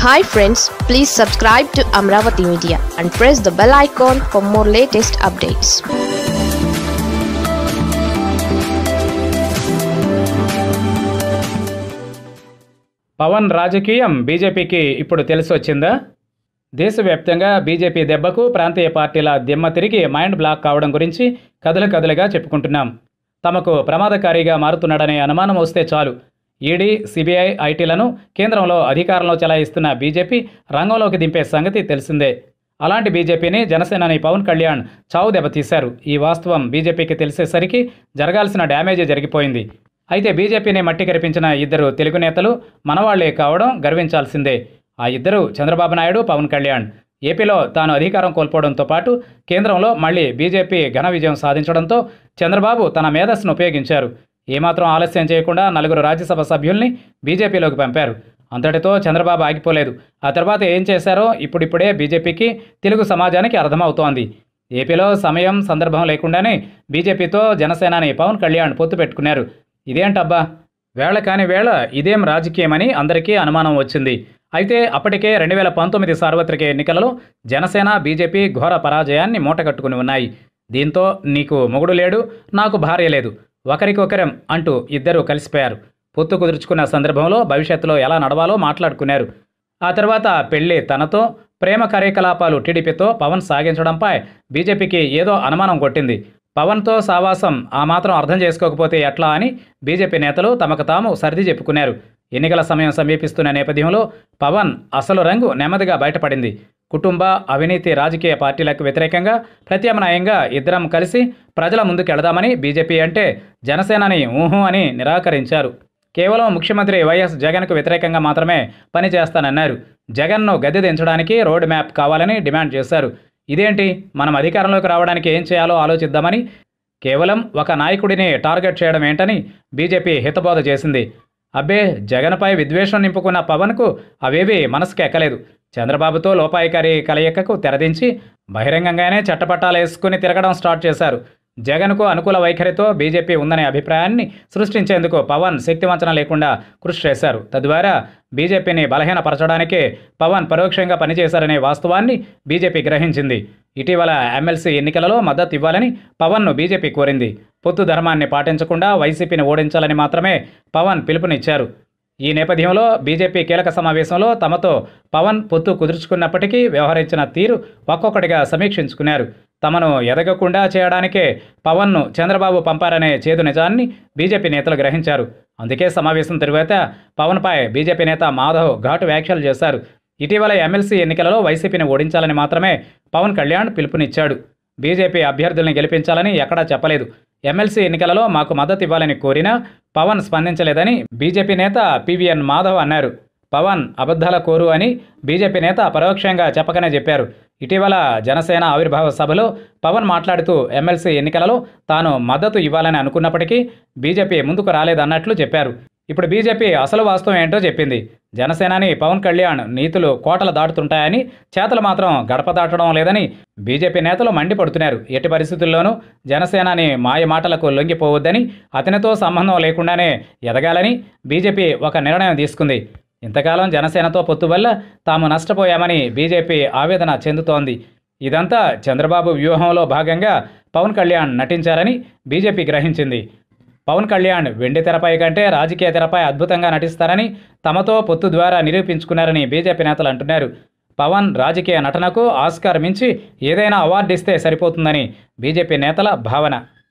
Hi friends, please subscribe to Amaravathi Media and press the bell icon for more latest updates. Pawan రాజకీయం బీజేపీకి ఇప్పుడు తెలిసొచ్చిందా? దేశవ్యాప్తంగా BJP దెబ్బకు ప్రాంతీయ పార్టీల దిమ్మ తిరిగి మైండ్ బ్లాక్ కావడం గురించి కథలుగా చెప్పుకుంటున్నాం. తమకు ప్రమాదకారిగా మారుతున్నాడనే అనుమానం వస్తే చాలు ఈడీ, సిబిఐ, ఐటీలను కేంద్రంలో అధికారంలో చెలాయిస్తున్న బీజేపీ రంగంలోకి దింపే సంగతి తెలిసిందే. అలాంటి బీజేపీని జనసేనాని పవన్ కళ్యాణ్ చావు దెబ్బతీశారు. ఈ వాస్తవం బీజేపీకి తెలిసేసరికి జరగాల్సిన డ్యామేజీ జరిగిపోయింది. అయితే బీజేపీని మట్టి కరిపించిన ఇద్దరు తెలుగు నేతలు మనవాళ్లే కావడం గర్వించాల్సిందే. ఆ ఇద్దరు చంద్రబాబు నాయుడు, పవన్ కళ్యాణ్. ఏపీలో తాను అధికారం కోల్పోవడంతో పాటు కేంద్రంలో మళ్లీ బీజేపీ ఘన విజయం సాధించడంతో చంద్రబాబు తన మేధస్సును ఉపయోగించారు. ఏమాత్రం ఆలస్యం చేయకుండా 4 రాజ్యసభ సభ్యుల్ని బీజేపీలోకి పంపారు. అంతటితో చంద్రబాబు ఆగిపోలేదు. ఆ తర్వాత ఏం చేశారో ఇప్పుడిప్పుడే బీజేపీకి, తెలుగు సమాజానికి అర్థమవుతోంది. ఏపీలో సమయం, సందర్భం లేకుండానే బీజేపీతో జనసేనాని పవన్ కళ్యాణ్ పొత్తు పెట్టుకున్నారు. ఇదేంటబ్బా, వేళ కాని వేళ ఇదేం రాజకీయమని అందరికీ అనుమానం వచ్చింది. అయితే అప్పటికే 2019 సార్వత్రిక ఎన్నికలలో జనసేన, బీజేపీ ఘోర పరాజయాన్ని మూటగట్టుకుని ఉన్నాయి. దీంతో నీకు మొగుడు లేడు, నాకు భార్య లేదు, ఒకరికొకరం అంటూ ఇద్దరూ కలిసిపోయారు. పొత్తు కుదుర్చుకున్న సందర్భంలో భవిష్యత్తులో ఎలా నడవాలో మాట్లాడుకున్నారు. ఆ తర్వాత పెళ్లి తనతో, ప్రేమ కార్యకలాపాలు టీడీపీతో పవన్ సాగించడంపై బీజేపీకి ఏదో అనుమానం కొట్టింది. పవన్తో సావాసం ఆ మాత్రం అర్థం చేసుకోకపోతే ఎట్లా అని బీజేపీ నేతలు తమకు తాము సర్ది చెప్పుకున్నారు. ఎన్నికల సమయం సమీపిస్తున్న నేపథ్యంలో పవన్ అసలు రంగు నెమ్మదిగా బయటపడింది. కుటుంబ, అవినీతి రాజకీయ పార్టీలకు వ్యతిరేకంగా ప్రత్యామ్నాయంగా ఇద్దరం కలిసి ప్రజల ముందుకెళదామని బీజేపీ అంటే జనసేనని ఊహు అని నిరాకరించారు. కేవలం ముఖ్యమంత్రి వైఎస్ జగన్కు వ్యతిరేకంగా మాత్రమే పనిచేస్తానన్నారు. జగన్ను గద్దె దించడానికి రోడ్ మ్యాప్ కావాలని డిమాండ్ చేశారు. ఇదేంటి, మనం అధికారంలోకి రావడానికి ఏం చేయాలో ఆలోచిద్దామని, కేవలం ఒక నాయకుడిని టార్గెట్ చేయడం ఏంటని బీజేపీ హితబోధ చేసింది. అబ్బే, జగన్పై విద్వేషం నింపుకున్న పవన్కు అవేవీ మనసుకు ఎక్కలేదు. చంద్రబాబుతో లోపాయికారి కలయికకు తెరదించి బహిరంగంగానే చట్టపట్టాలేసుకుని తిరగడం స్టార్ట్ చేశారు. జగన్కు అనుకూల వైఖరితో బీజేపీ ఉందనే అభిప్రాయాన్ని సృష్టించేందుకు పవన్ శక్తివంచన లేకుండా కృషి చేశారు. తద్వారా బీజేపీని బలహీనపరచడానికే పవన్ పరోక్షంగా పనిచేశారనే వాస్తవాన్ని బీజేపీ గ్రహించింది. ఇటీవల ఎమ్మెల్సీ ఎన్నికలలో మద్దతు ఇవ్వాలని పవన్ను బీజేపీ కోరింది. పొత్తు ధర్మాన్ని పాటించకుండా వైసీపీని ఓడించాలని మాత్రమే పవన్ పిలుపునిచ్చారు. ఈ నేపథ్యంలో బీజేపీ కీలక సమావేశంలో తమతో పవన్ పొత్తు కుదుర్చుకున్నప్పటికీ వ్యవహరించిన తీరు ఒక్కొక్కటిగా సమీక్షించుకున్నారు. తమను ఎదగకుండా చేయడానికే పవన్ను చంద్రబాబు పంపారనే చేదు నిజాన్ని బీజేపీ నేతలు గ్రహించారు. అందుకే సమావేశం తరువాత పవన్పై బీజేపీ నేత మాధవ్ ఘాటు వ్యాఖ్యలు చేశారు. ఇటీవల ఎమ్మెల్సీ ఎన్నికలలో వైసీపీని ఓడించాలని మాత్రమే పవన్ కళ్యాణ్ పిలుపునిచ్చాడు. బీజేపీ అభ్యర్థుల్ని గెలిపించాలని ఎక్కడా చెప్పలేదు. ఎమ్మెల్సీ ఎన్నికలలో మాకు మద్దతు ఇవ్వాలని కోరినా పవన్ స్పందించలేదని బీజేపీ నేత పివిఎన్ మాధవ్ అన్నారు. పవన్ అబద్ధాల కోరు అని బీజేపీ నేత పరోక్షంగా చెప్పకనే చెప్పారు. ఇటీవల జనసేన ఆవిర్భావ సభలో పవన్ మాట్లాడుతూ ఎమ్మెల్సీ ఎన్నికలలో తాను మద్దతు ఇవ్వాలని అనుకున్నప్పటికీ బీజేపీ ముందుకు రాలేదన్నట్లు చెప్పారు. ఇప్పుడు బీజేపీ అసలు వాస్తవం ఏంటో చెప్పింది. జనసేనాని పవన్ కళ్యాణ్ నీతులు కోటలు దాటుతుంటాయని, చేతలు మాత్రం గడప దాటడం లేదని బీజేపీ నేతలు మండిపడుతున్నారు. ఎట్టి పరిస్థితుల్లోనూ జనసేనాని మాయ మాటలకు లొంగిపోవద్దని, అతనితో సంబంధం లేకుండానే ఎదగాలని బీజేపీ ఒక నిర్ణయం తీసుకుంది. ఇంతకాలం జనసేనతో పొత్తు వల్ల తాము నష్టపోయామని బీజేపీ ఆవేదన చెందుతోంది. ఇదంతా చంద్రబాబు వ్యూహంలో భాగంగా పవన్ కళ్యాణ్ నటించారని బీజేపీ గ్రహించింది. పవన్ కళ్యాణ్ వెండి తెరపై కంటే రాజకీయ తెరపై అద్భుతంగా నటిస్తారని, తమతో పొత్తు ద్వారా నిరూపించుకున్నారని బీజేపీ నేతలు అంటున్నారు. పవన్ రాజకీయ నటనకు ఆస్కార్ మించి ఏదైనా అవార్డు ఇస్తే సరిపోతుందని బీజేపీ నేతల భావన.